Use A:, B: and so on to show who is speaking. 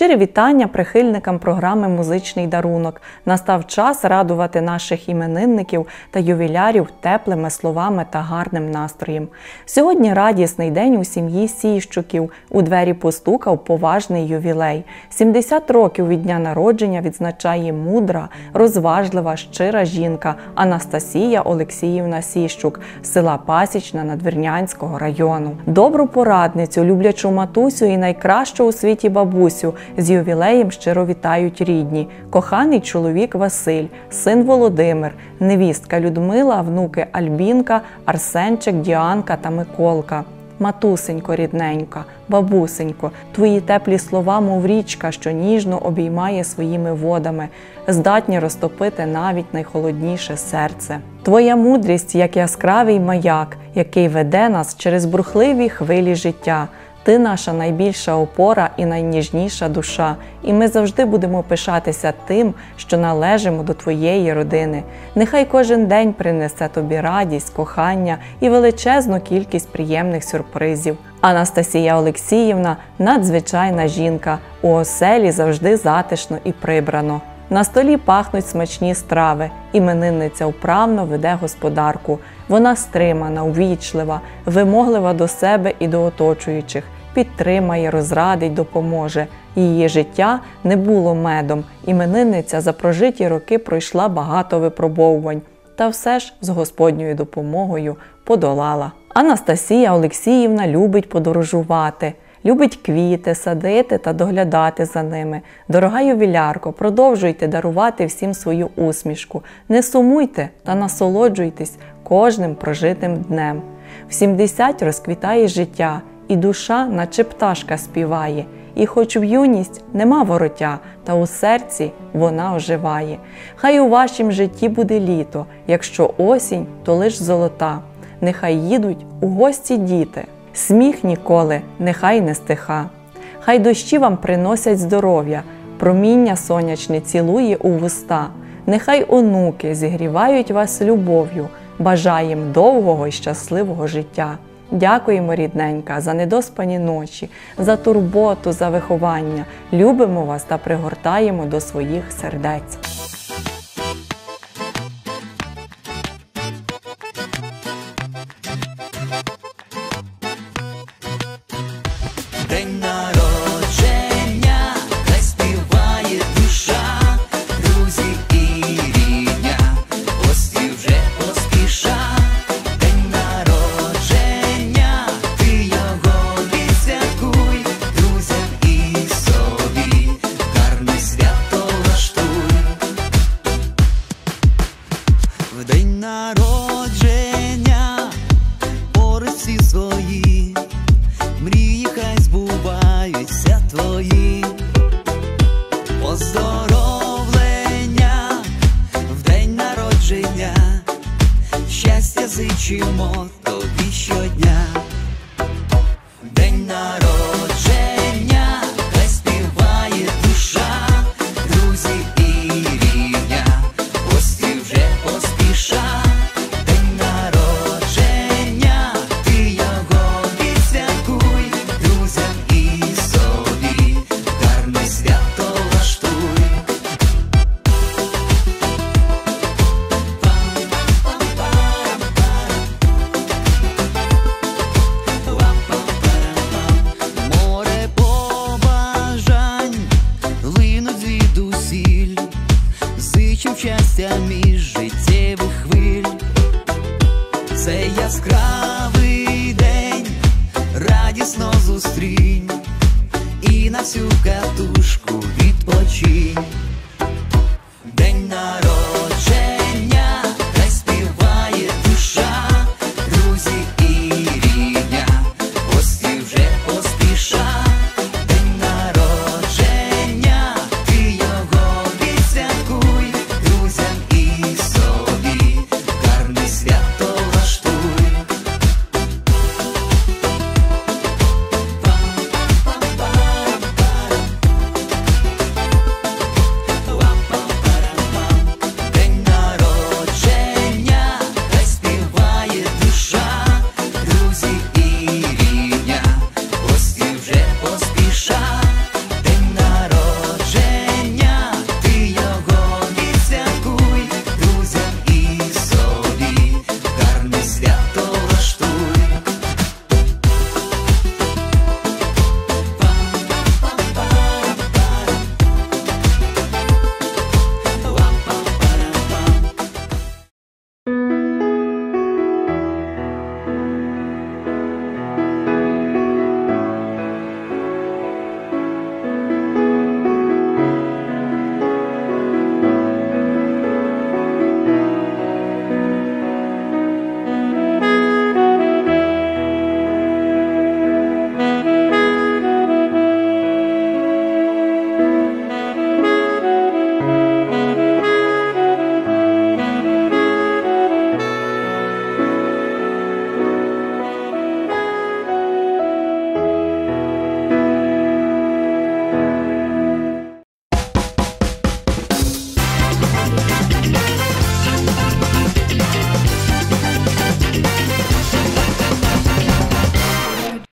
A: Щирі вітання прихильникам програми «Музичний дарунок». Настав час радувати наших іменинників та ювілярів теплими словами та гарним настроєм. Сьогодні радісний день у сім'ї Сіщуків. У двері постукав поважний ювілей. 70 років від дня народження відзначає мудра, розважлива, щира жінка Анастасія Олексіївна Сіщук з села Пасічна Надвірнянського району. Добру порадницю, люблячу матусю і найкращу у світі бабусю з ювілеєм щиро вітають рідні. Коханий чоловік Василь, син Володимир, невістка Людмила, внуки Альбінка, Арсенчик, Діанка та Миколка. Матусенько рідненька, бабусенько, твої теплі слова, мов річка, що ніжно обіймає своїми водами, здатні розтопити навіть найхолодніше серце. Твоя мудрість, як яскравий маяк, який веде нас через бурхливі хвилі життя. Ти наша найбільша опора і найніжніша душа, і ми завжди будемо пишатися тим, що належимо до твоєї родини. Нехай кожен день принесе тобі радість, кохання і величезну кількість приємних сюрпризів. Анастасія Олексіївна – надзвичайна жінка, у оселі завжди затишно і прибрано. На столі пахнуть смачні страви, іменинниця вправно веде господарку. Вона стримана, увічлива, вимоглива до себе і до оточуючих, підтримає, розрадить, допоможе. Її життя не було медом, іменинниця за прожиті роки пройшла багато випробовувань, та все ж з Господньою допомогою подолала. Анастасія Олексіївна любить подорожувати. Любить квіти, садити та доглядати за ними. Дорога ювілярко, продовжуйте дарувати всім свою усмішку. Не сумуйте та насолоджуйтесь кожним прожитим днем. В 70 розквітає життя, і душа, наче пташка, співає. І хоч в юність нема вороття, та у серці вона оживає. Хай у вашім житті буде літо, якщо осінь, то лиш золота. Нехай їдуть у гості діти. Сміх ніколи нехай не стиха. Хай дощі вам приносять здоров'я, проміння сонячне цілує у вуста. Нехай онуки зігрівають вас любов'ю, бажаєм довгого і щасливого життя. Дякуємо, рідненька, за недоспані ночі, за турботу, за виховання. Любимо вас та пригортаємо до своїх сердець.
B: День народження, хай співає душа, друзі і рідня, гості вже поспіша. День народження, ти його відсвяткуй, друзям і собі гарне свято влаштуй. В день народження поруч всі свої, мрії хай збуваються твої. Поздоровлення в день народження, щастя зичимо тобі щодня. День народження, хай співає душа, друзі і рідня, гості вже поспіша. День народження, ти його відсвяткуй, друзям і собі гарне свято влаштуй. Море побажань линуть звідусіль, зичим щастя між життєвих хвиль. Це яскравий день, радісно зустрінь і на всю катушку відпочинь.